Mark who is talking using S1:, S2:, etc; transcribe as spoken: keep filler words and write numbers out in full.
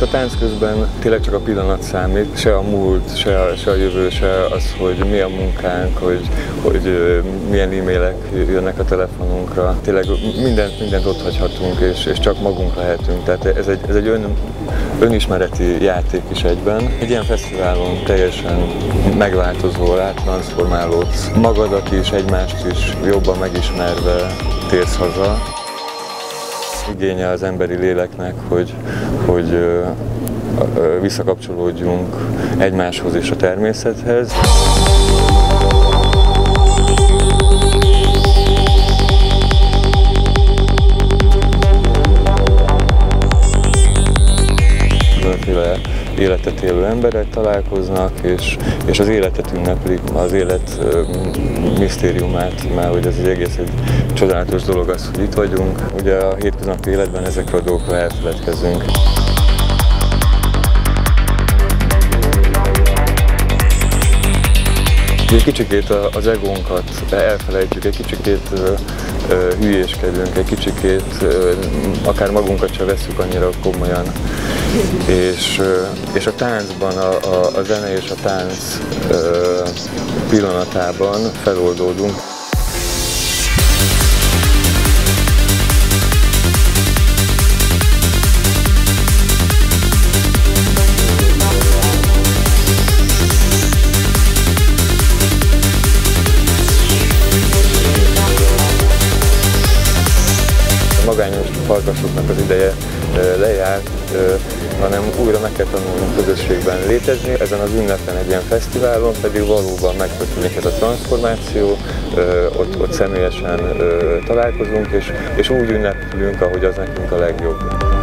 S1: ott a tánc közben tényleg csak a pillanat számít, se a múlt, se a, se a jövő, se az, hogy mi a munkánk, hogy, hogy milyen e-mailek jönnek a telefonunkra. Tényleg mindent, mindent ott hagyhatunk, és, és csak magunk lehetünk. Tehát ez egy, ez egy ön, önismereti játék is egyben. Egy ilyen fesztiválon teljesen megváltozol, áttranszformálódsz. Magadat is, egymást is jobban megismerve térsz haza. Igénye az emberi léleknek, hogy, hogy visszakapcsolódjunk egymáshoz és a természethez. Mindenféle életet élő emberek találkoznak, és, és az életet ünneplik, az élet misztériumát, mert hogy ez egy egész egy csodálatos dolog az, hogy itt vagyunk. Ugye a hétköznapi életben ezekről a dolgokról elfeledkezünk. Egy kicsikét az egónkat elfelejtjük, egy kicsikét hülyéskedünk, egy kicsikét akár magunkat sem vesszük annyira komolyan. És, és a táncban, a, a, a zene és a tánc pillanatában feloldódunk. Magányos farkasoknak az ideje lejárt, hanem újra meg kell tanulnunk közösségben létezni. Ezen az ünnepen, egy ilyen fesztiválon pedig valóban megtörténik ez a transformáció, ott, ott személyesen találkozunk, és, és úgy ünneplünk, ahogy az nekünk a legjobb.